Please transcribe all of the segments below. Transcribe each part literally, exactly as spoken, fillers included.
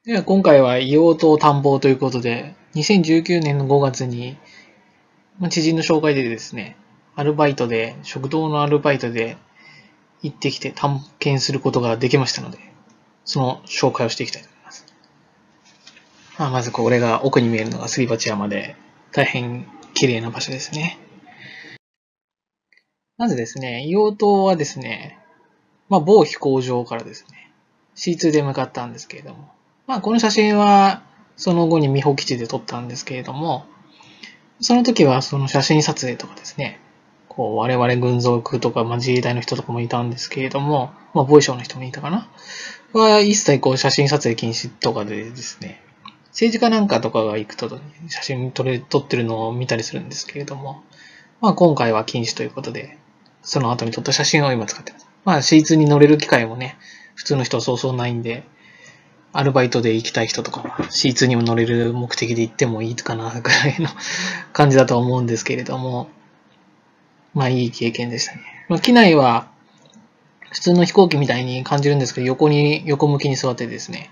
では今回は硫黄島探訪ということで、にせんじゅうきゅうねんのごがつに、知人の紹介でですね、アルバイトで、食堂のアルバイトで行ってきて探検することができましたので、その紹介をしていきたいと思います。まあ、まずこれが奥に見えるのがすり鉢山で、大変綺麗な場所ですね。まずですね、硫黄島はですね、まあ、某飛行場からですね、シーツー で向かったんですけれども、まあ、この写真はその後に美保基地で撮ったんですけれども、その時はその写真撮影とかですね、こう我々軍属とか、まあ、自衛隊の人とかもいたんですけれども、まあ、防衛省の人もいたかなは一切こう写真撮影禁止とかでですね、政治家なんかとかが行くと写真撮れ撮ってるのを見たりするんですけれども、まあ、今回は禁止ということで、その後に撮った写真を今使ってます。まあ シーツー に乗れる機会もね、普通の人はそうそうないんで、アルバイトで行きたい人とかは シーツー にも乗れる目的で行ってもいいかなぐらいの感じだと思うんですけれども、まあいい経験でしたね。まあ、機内は普通の飛行機みたいに感じるんですけど、横に、横向きに座ってですね、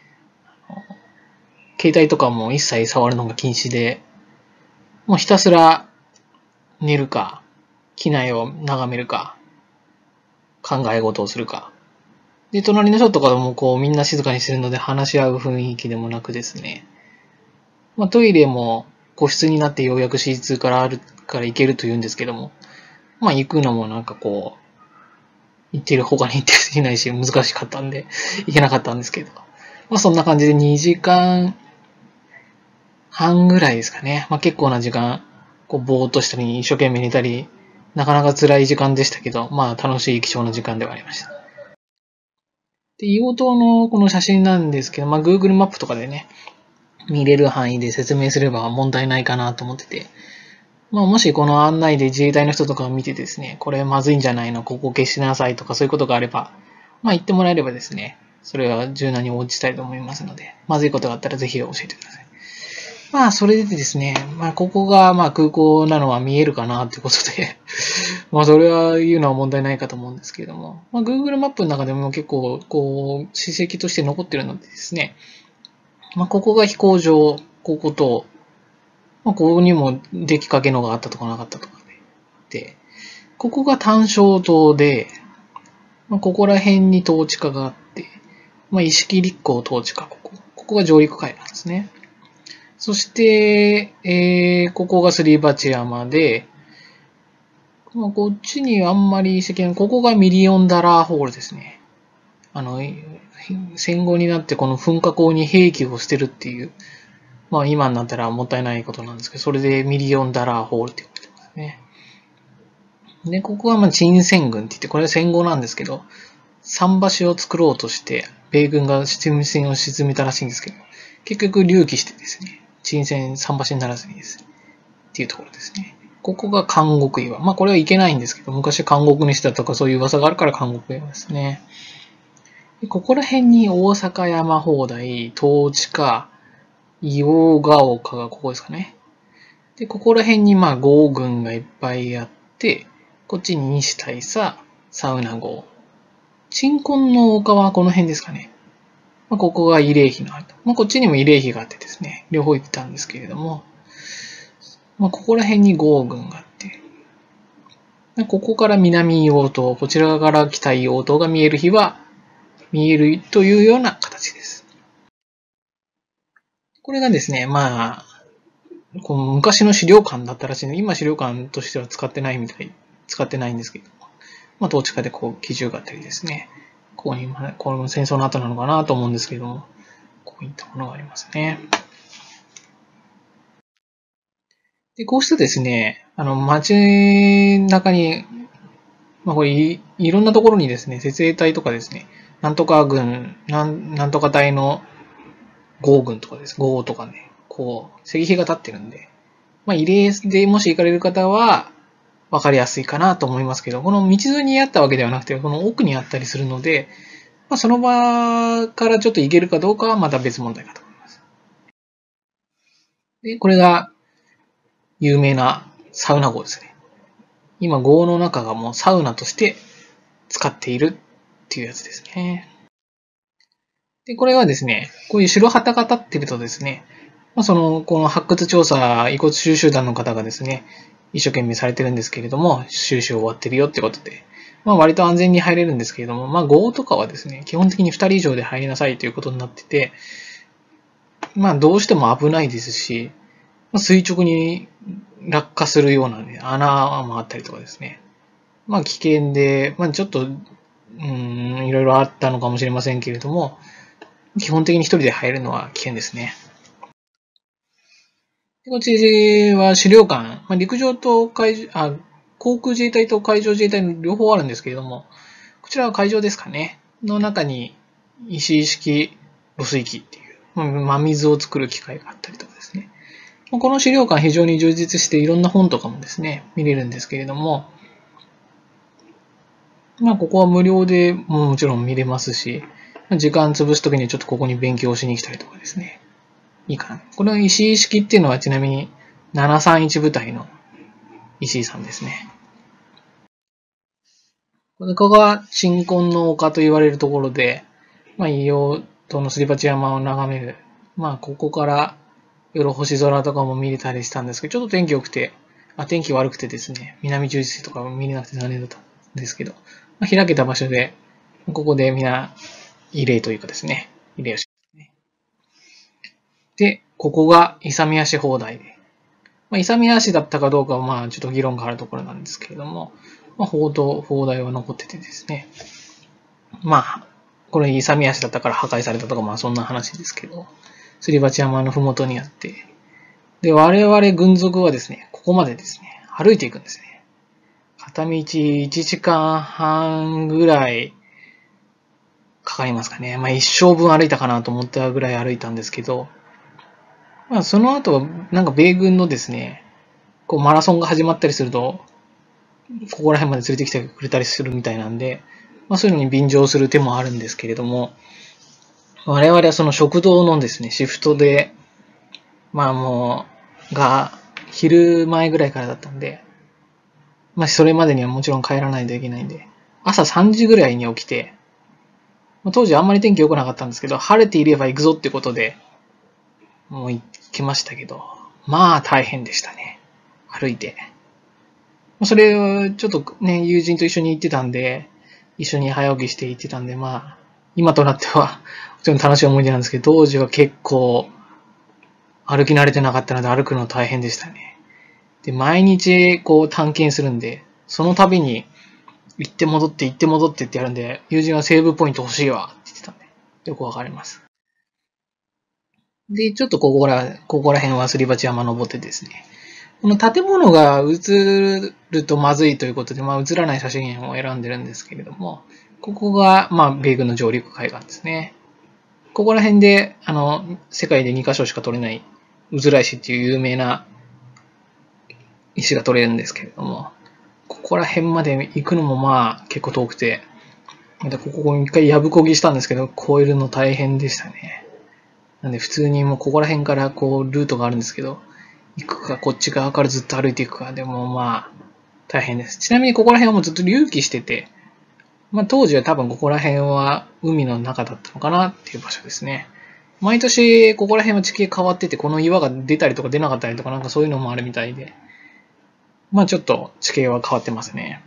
携帯とかも一切触るのが禁止で、もうひたすら寝るか、機内を眺めるか、考え事をするか。で、隣の人とかもこうみんな静かにしてるので話し合う雰囲気でもなくですね、まあ、トイレも個室になってようやく シーツー からあるから行けると言うんですけども、まあ行くのもなんかこう、行ってる他に行ってる人いないし難しかったんで、行けなかったんですけど。まあそんな感じでにじかんはんぐらいですかね。まあ結構な時間、こうぼーっとしたり一生懸命寝たり、なかなか辛い時間でしたけど、まあ楽しい貴重な時間ではありました。で、硫黄島のこの写真なんですけど、まあ Google マップとかでね、見れる範囲で説明すれば問題ないかなと思ってて、まあ、もしこの案内で自衛隊の人とかを見てですね、これまずいんじゃないの、ここ消しなさいとかそういうことがあれば、まあ言ってもらえればですね、それは柔軟に応じたいと思いますので、まずいことがあったらぜひ教えてください。まあ、それでですね、まあ、ここがまあ空港なのは見えるかなということで、まあ、それは言うのは問題ないかと思うんですけれども、まあ、Google マップの中でも結構、こう、史跡として残ってるのでですね、まあ、ここが飛行場、ここと、まあ、ここにも出来かけのがあったとかなかったとかで、ここが単焦島で、まあ、ここら辺に統治下があって、まあ、石木立港統治下、ここ。ここが上陸海なんですね。そして、えー、ここがすり鉢山で、まあ、こっちにあんまり遺跡ない、ここがミリオンダラーホールですね。あの、戦後になってこの噴火口に兵器を捨てるっていう、まあ今になったらもったいないことなんですけど、それでミリオンダラーホールって言ってますね。で、ここはまあ陳戦軍って言って、これは戦後なんですけど、桟橋を作ろうとして、米軍が沈戦を沈めたらしいんですけど、結局隆起してですね、沈戦桟橋にならずにですね、っていうところですね。ここが監獄岩。まあこれはいけないんですけど、昔監獄にしたとかそういう噂があるから監獄岩ですね。でここら辺に大阪山砲台、東地下、硫黄ヶ丘がここですかね。で、ここら辺にまあ豪軍がいっぱいあって、こっちに西大佐、サウナ号。鎮魂の丘はこの辺ですかね。まあ、ここが慰霊碑のあると。まあ、こっちにも慰霊碑があってですね、両方行ったんですけれども、まあ、ここら辺に豪軍があって、ここから南硫黄島、こちらから北硫黄島が見える日は、見えるというような形です。これがですね、まあ、この昔の資料館だったらしいので、今資料館としては使ってないみたい、使ってないんですけど、まあ、統治下でこう、基準があったりですね、ここに、この戦争の後なのかなと思うんですけども、こういったものがありますね。で、こうしたですね、あの、街中に、まあ、これい、いろんなところにですね、設営隊とかですね、なんとか軍、なん、なんとか隊の豪軍とかです。豪とかね、こう、石碑が立ってるんで、まあ、慰霊でもし行かれる方は、わかりやすいかなと思いますけど、この道沿いにあったわけではなくて、この奥にあったりするので、まあ、その場からちょっと行けるかどうかはまた別問題かと思います。で、これが有名なサウナ号ですね。今、号の中がもうサウナとして使っているっていうやつですね。 で、これはですね、こういう白旗が立ってるとですね、まあ、その、この発掘調査、遺骨収集団の方がですね、一生懸命されてるんですけれども、収集終わってるよってことで、まあ割と安全に入れるんですけれども、まあごとかはですね、基本的にふたり以上で入りなさいということになってて、まあどうしても危ないですし、まあ、垂直に落下するような、ね、穴もあったりとかですね。まあ危険で、まあちょっと、うーん、いろいろあったのかもしれませんけれども、基本的に一人で入るのは危険ですね。こっちは資料館、まあ、陸上と海あ、航空自衛隊と海上自衛隊の両方あるんですけれども、こちらは海上ですかね。の中に石式露水機っていう、真水を作る機械があったりとかですね。この資料館非常に充実していろんな本とかもですね、見れるんですけれども、まあここは無料でももちろん見れますし、時間潰すときにちょっとここに勉強しに来たりとかですね。いいかな。この石井式っていうのはちなみにななさんいち部隊の石井さんですね。ここが新婚の丘と言われるところで、まあ、硫黄島のすり鉢山を眺める。まあ、ここから夜星空とかも見れたりしたんですけど、ちょっと天気良くて、あ、天気悪くてですね、南十字星とかも見れなくて残念だったんですけど、まあ、開けた場所で、ここでみんな、慰霊というかですね、慰霊をしますね。で、ここが勇足砲台で、まあ、勇み足だったかどうかは、まあ、ちょっと議論があるところなんですけれども、まあ、砲塔、砲台は残っててですね。まあ、これ勇み足だったから破壊されたとか、まあ、そんな話ですけど、すり鉢山のふもとにあって、で、我々軍属はですね、ここまでですね、歩いていくんですね。片道いちじかんはんぐらいかかりますかね。まあ、一生分歩いたかなと思ったぐらい歩いたんですけど、まあ、その後、なんか米軍のですね、こうマラソンが始まったりすると、ここら辺まで連れてきてくれたりするみたいなんで、まあそういうのに便乗する手もあるんですけれども、我々はその食堂のですね、シフトで、まあもう、が、昼前ぐらいからだったんで、まあそれまでにはもちろん帰らないといけないんで、朝さんじぐらいに起きて、当時あんまり天気良くなかったんですけど、晴れていれば行くぞってことで、もう行きましたけど、まあ大変でしたね。歩いて。それをちょっとね、友人と一緒に行ってたんで、一緒に早起きして行ってたんで、まあ、今となっては、もちろん楽しい思い出なんですけど、当時は結構、歩き慣れてなかったので歩くの大変でしたね。で、毎日こう探検するんで、その度に行って戻って行って戻ってってやるんで、友人はセーブポイント欲しいわって言ってたんで、よくわかります。で、ちょっとここら、ここら辺はすり鉢山登ってですね、この建物が映るとまずいということで、まあ映らない写真を選んでるんですけれども、ここが、まあ米軍の上陸海岸ですね。ここら辺で、あの、世界でにカ所しか撮れない、うずら石っていう有名な石が撮れるんですけれども、ここら辺まで行くのもまあ結構遠くて、またここ一回やぶこぎしたんですけど、越えるの大変でしたね。なんで普通にもうここら辺からこうルートがあるんですけど、行くか、こっち側からずっと歩いていくか、でもまあ、大変です。ちなみにここら辺はもうずっと隆起してて、まあ当時は多分ここら辺は海の中だったのかなっていう場所ですね。毎年ここら辺は地形変わってて、この岩が出たりとか出なかったりとかなんかそういうのもあるみたいで、まあちょっと地形は変わってますね。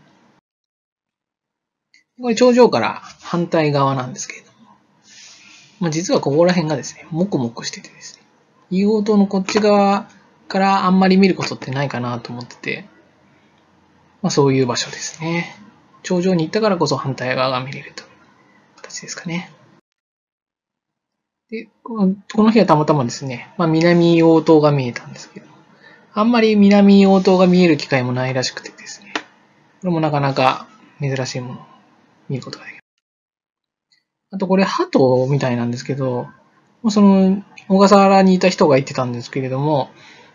これ頂上から反対側なんですけれども、まあ実はここら辺がですね、もこもこしててですね、硫黄島のこっち側からあんまり見ることってないかなと思ってて、まあそういう場所ですね。頂上に行ったからこそ反対側が見れるという形ですかね。で、この日はたまたまですね、まあ南硫黄島が見えたんですけど、あんまり南硫黄島が見える機会もないらしくてですね、これもなかなか珍しいものを見ることができる。あとこれ、鳩みたいなんですけど、その、小笠原にいた人が言ってたんですけれども、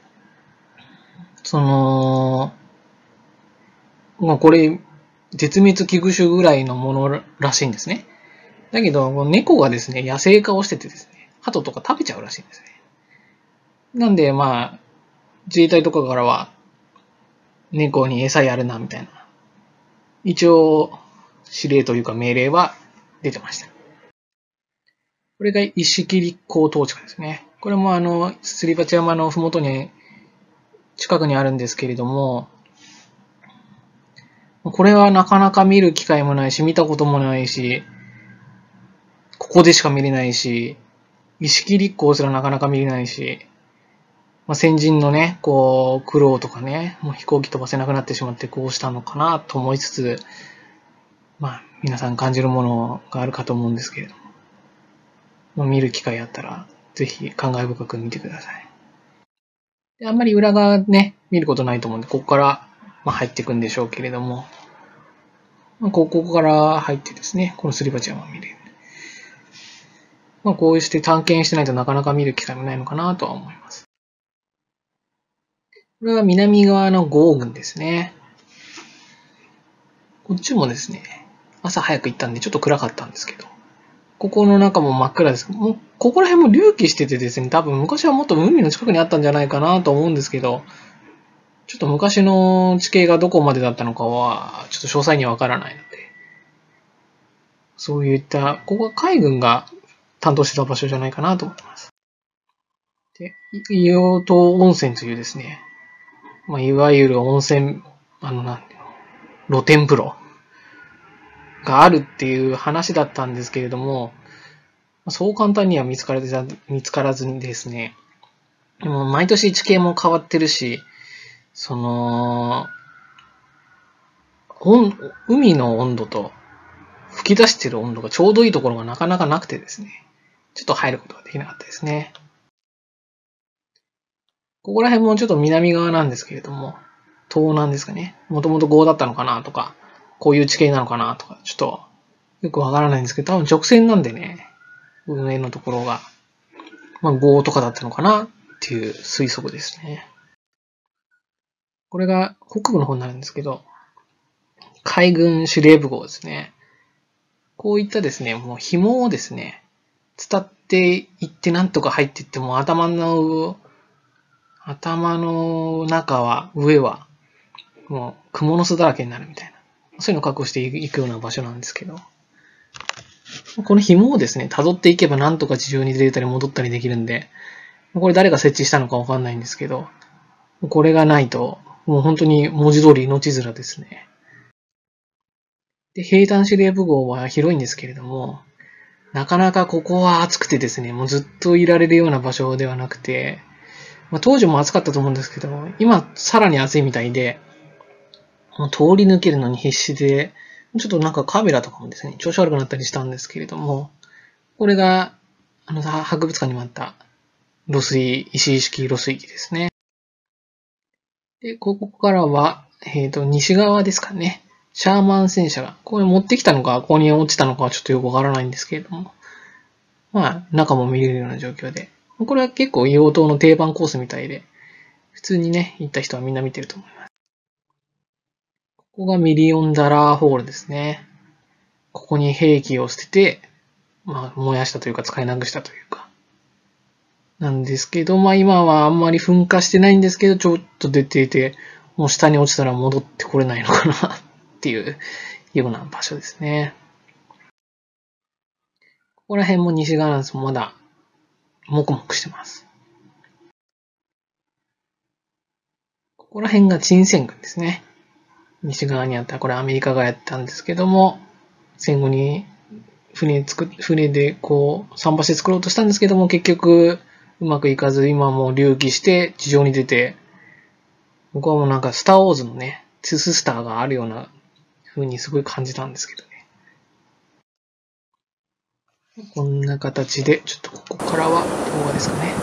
その、まあこれ、絶滅危惧種ぐらいのものらしいんですね。だけど、猫がですね、野生化をしててですね、鳩とか食べちゃうらしいんですね。なんで、まあ、自衛隊とかからは、猫に餌やるな、みたいな。一応、指令というか命令は出てました。 これが石切港島地下ですね。これもあの、すり鉢山のふもとに、近くにあるんですけれども、これはなかなか見る機会もないし、見たこともないし、ここでしか見れないし、石切港すらなかなか見れないし、まあ、先人のね、こう、苦労とかね、もう飛行機飛ばせなくなってしまってこうしたのかなと思いつつ、まあ、皆さん感じるものがあるかと思うんですけれども、まあ、見る機会あったら、ぜひ感慨深く見てください。であんまり裏側ね、見ることないと思うんで、ここから、まあ、入っていくんでしょうけれども、まあ、ここから入ってですね、このすり鉢山を見れる。まあ、こうして探検してないとなかなか見る機会もないのかなとは思います。これは南側の豪群ですね。こっちもですね、朝早く行ったんでちょっと暗かったんですけど、ここの中も真っ暗です。もうここら辺も隆起しててですね、多分昔はもっと海の近くにあったんじゃないかなと思うんですけど、ちょっと昔の地形がどこまでだったのかは、ちょっと詳細にはわからないので、そういった、ここは海軍が担当してた場所じゃないかなと思います。で、硫黄島温泉というですね、まあ、いわゆる温泉、あの、なんていうの、露天風呂があるっていう話だったんですけれども、そう簡単には見つからず見つからずにですね、でも毎年地形も変わってるし、その、海の温度と吹き出してる温度がちょうどいいところがなかなかなくてですね、ちょっと入ることができなかったですね。ここら辺もちょっと南側なんですけれども、東南ですかね。もともと豪だったのかなとか、こういう地形なのかなとか、ちょっとよくわからないんですけど、多分直線なんでね、上のところが、まあ豪とかだったのかなっていう推測ですね。これが北部の方になるんですけど、海軍司令部号ですね。こういったですね、もう紐をですね、伝っていってなんとか入っていっても頭の、頭の中は、上は、もう蜘蛛の巣だらけになるみたいな。そういうのを確保していくような場所なんですけど。この紐をですね、辿っていけばなんとか地上に出れたり戻ったりできるんで、これ誰が設置したのかわかんないんですけど、これがないと、もう本当に文字通り命面ですね。で、兵団司令部号は広いんですけれども、なかなかここは暑くてですね、もうずっといられるような場所ではなくて、まあ、当時も暑かったと思うんですけど、今さらに暑いみたいで、もう通り抜けるのに必死で、ちょっとなんかカメラとかもですね、調子悪くなったりしたんですけれども、これが、あの、博物館にもあった露水、石式露水機ですね。で、ここからは、えっと、西側ですかね。シャーマン戦車が、これ持ってきたのか、ここに落ちたのかはちょっとよくわからないんですけれども、まあ、中も見れるような状況で。これは結構硫黄島の定番コースみたいで、普通にね、行った人はみんな見てると思います。ここがミリオンダラーホールですね。ここに兵器を捨てて、まあ、燃やしたというか使いなくしたというか。なんですけど、まあ今はあんまり噴火してないんですけど、ちょっと出ていて、もう下に落ちたら戻ってこれないのかなっていうような場所ですね。ここら辺も西側なんですけど、まだ、もくもくしてます。ここら辺が陳戦群ですね。西側にあった、これアメリカがやったんですけども、戦後に船作船でこう、桟橋で作ろうとしたんですけども、結局うまくいかず、今もう隆起して地上に出て、僕はもうなんかスターウォーズのね、トゥーススターがあるような風にすごい感じたんですけどね。こんな形で、ちょっとここからは動画ですかね。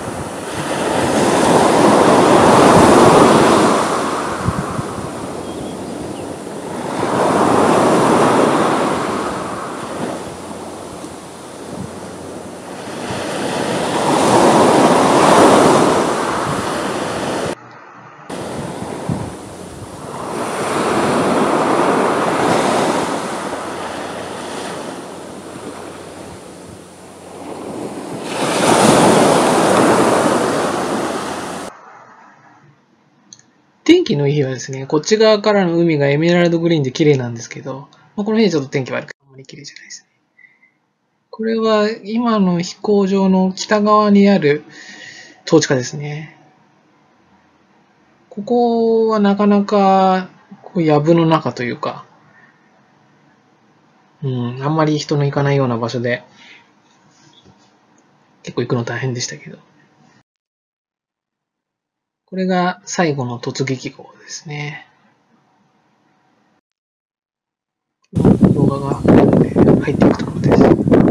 天気のいい日はですね、こっち側からの海がエメラルドグリーンで綺麗なんですけど、まあ、この辺ちょっと天気悪くてあんまり綺麗じゃないですね。 これは今の飛行場の北側にある統治下ですね。ここはなかなかこう藪の中というか、うん、あんまり人の行かないような場所で、結構行くの大変でしたけど。これが最後の突撃号ですね。動画が入っていくところです。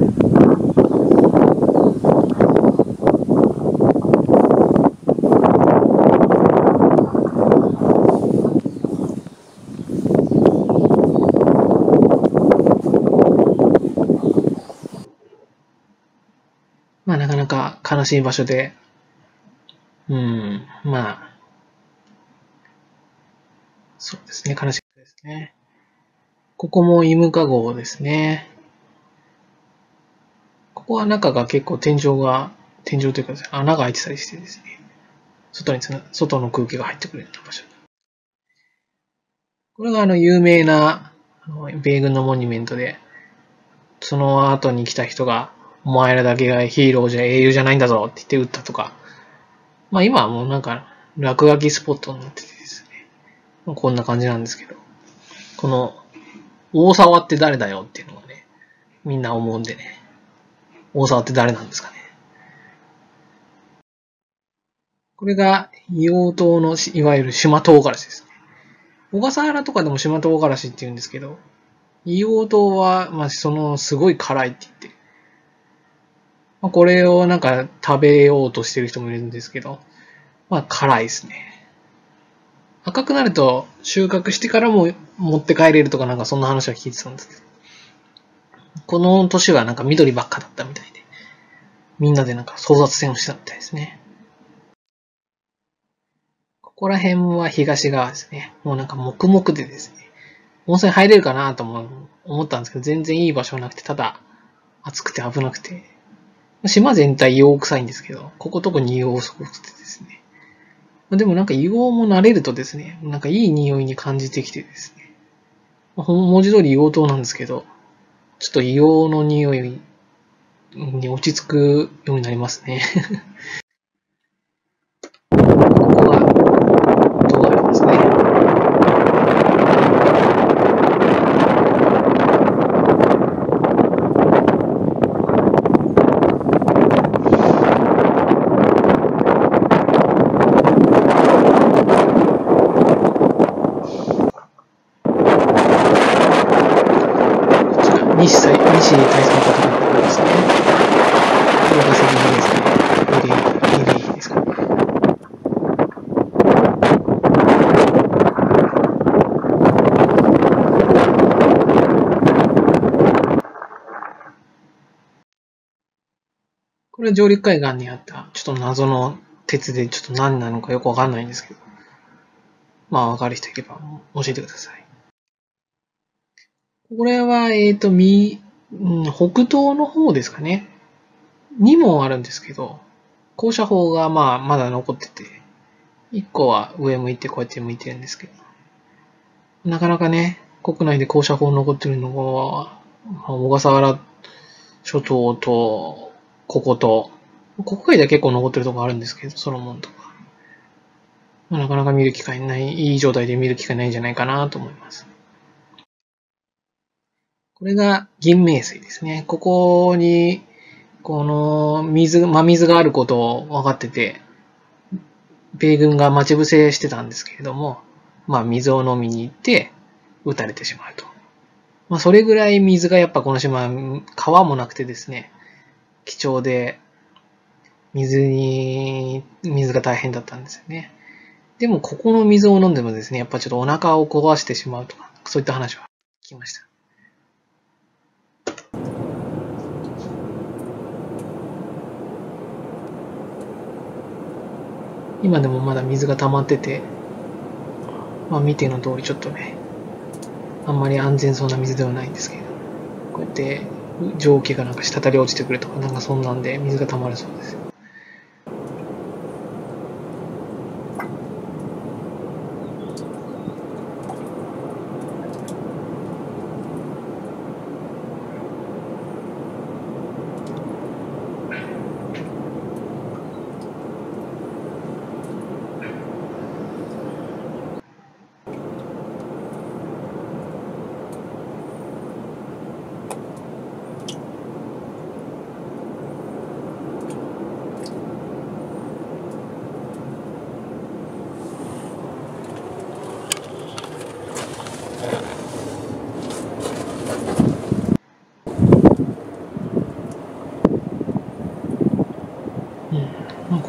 まあなかなか悲しい場所で、うん、まあ、そうですね、悲しいですね。ここもイムカ号ですね。ここは中が結構天井が、天井というか穴が開いてたりしてですね、外につな、外の空気が入ってくるような場所。これがあの有名なあの米軍のモニュメントで、その後に来た人が、お前らだけがヒーローじゃ英雄じゃないんだぞって言って撃ったとか、まあ今はもうなんか落書きスポットになっててですね、まあ、こんな感じなんですけど、この大沢って誰だよっていうのがね、みんな思うんでね、大沢って誰なんですかね。これが硫黄島のいわゆる島唐辛子ですね。小笠原とかでも島唐辛子って言うんですけど、硫黄島は、まあ、そのすごい辛いって言ってる。まあ、これをなんか食べようとしてる人もいるんですけど、まあ辛いですね。赤くなると収穫してからも持って帰れるとかなんかそんな話は聞いてたんですけど、この年はなんか緑ばっかだったみたいで、みんなでなんか争奪戦をしてたみたいですね。ここら辺は東側ですね。もうなんか黙々でですね、温泉入れるかなとも思ったんですけど、全然いい場所なくて、ただ暑くて危なくて、島全体硫黄臭いんですけど、ここ特に硫黄すごくてですね。でもなんか硫黄も慣れるとですね、なんかいい匂いに感じてきてですね。文字通り硫黄島なんですけど、ちょっと硫黄の匂いに落ち着くようになりますね。ここが塔がありますね。西西大佐の方のところですね。これが石碑ですね。慰霊慰霊碑ですかね。これは上陸海岸にあったちょっと謎の鉄でちょっと何なのかよくわかんないんですけど、まあわかる人いれば教えてください。これは、えっと、み、うん、北東の方ですかね。にもあるんですけど、降車法がまあまだ残ってて、いっこは上向いてこうやって向いてるんですけど、なかなかね、国内で降車法残ってるのは、小笠原諸島と、ここと、国外では結構残ってるとこあるんですけど、ソロモンとか。なかなか見る機会ない、いい状態で見る機会ないんじゃないかなと思います。これが銀明水ですね。ここに、この水、真水があることを分かってて、米軍が待ち伏せしてたんですけれども、まあ水を飲みに行って撃たれてしまうと。まあそれぐらい水がやっぱこの島、川もなくてですね、貴重で、水に、水が大変だったんですよね。でもここの水を飲んでもですね、やっぱちょっとお腹を壊してしまうとか、そういった話は聞きました。今でもまだ水が溜まってて、まあ見ての通りちょっとね、あんまり安全そうな水ではないんですけど、こうやって蒸気がなんか滴り落ちてくるとか、なんかそんなんで水が溜まるそうです。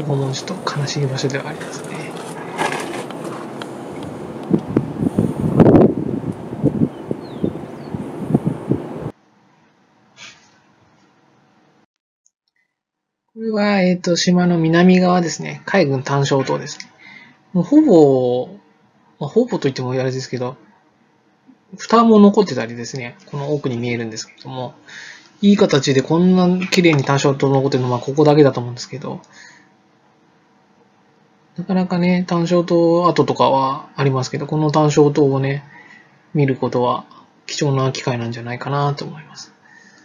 ここもちょっと悲しい場所ではありますね。これは、えっと、島の南側ですね。海軍単焦島ですね。もうほぼ、まあ、ほぼと言ってもあれですけど、蓋も残ってたりですね、この奥に見えるんですけれども、いい形でこんな綺麗に単焦島残ってるのはここだけだと思うんですけど、なかなかね、単焦島跡とかはありますけど、この単焦島をね、見ることは貴重な機会なんじゃないかなと思います。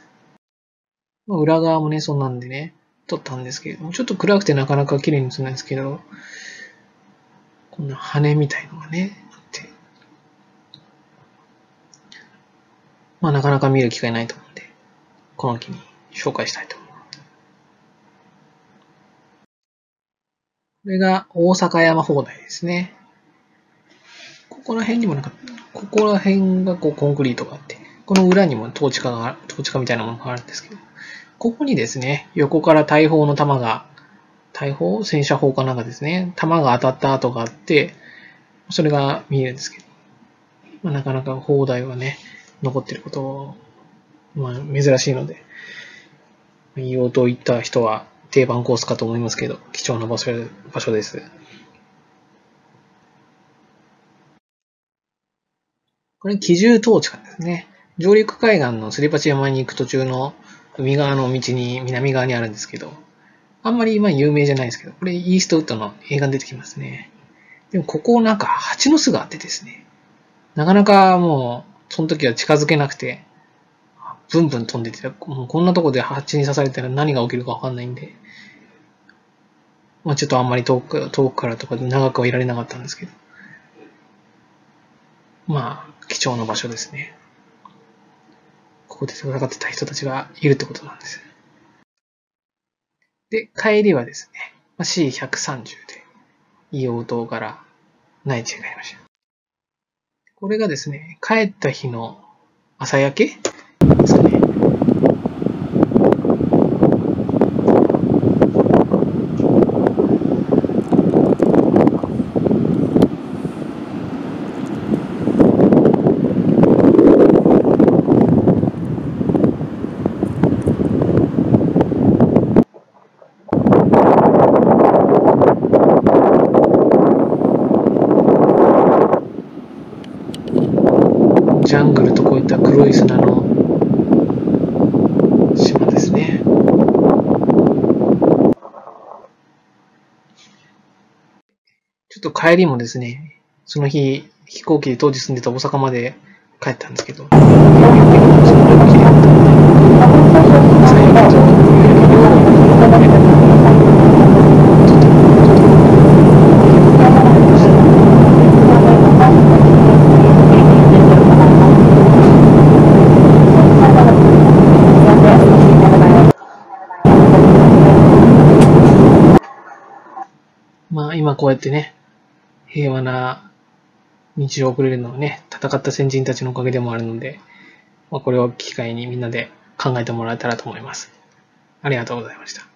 裏側もね、そんなんでね、撮ったんですけれども、ちょっと暗くてなかなか綺麗に映らないんですけど、こんな羽みたいのがね、あって、まあなかなか見る機会ないと思うんで、この機に紹介したいと思います。これが大阪山砲台ですね。ここら辺にもなんか、ここら辺がこうコンクリートがあって、この裏にも統治下が、統治下みたいなものがあるんですけど、ここにですね、横から大砲の弾が、大砲戦車砲かなんかですね、弾が当たった跡があって、それが見えるんですけど、まあ、なかなか砲台はね、残ってることを、まあ、珍しいので、硫黄島行った人は定番コースかと思いますけど、貴重な場所場所です。これ、機銃統治下ですね。上陸海岸のすり鉢山に行く途中の海側の道に、南側にあるんですけど、あんまり今有名じゃないですけど、これイーストウッドの映画に出てきますね。でもここなんか蜂の巣があってですね、なかなかもう、その時は近づけなくて、ブンブン飛んでて、もうこんなとこで蜂に刺されたら何が起きるかわかんないんで、まあちょっとあんまり遠く、遠くからとか長くはいられなかったんですけど、まあ、貴重な場所ですね。ここで戦ってた人たちがいるってことなんです。で、帰りはですね、シーひゃくさんじゅう で、硫黄島から内地へ帰りました。これがですね、帰った日の朝焼けですかね。ジャングルとこういった黒い砂の島ですね。ちょっと帰りもですね、その日飛行機で当時住んでた大阪まで帰ったんですけど、まあ今こうやってね、平和な日常を送れるのはね、戦った先人たちのおかげでもあるので、まあ、これを機会にみんなで考えてもらえたらと思います。ありがとうございました。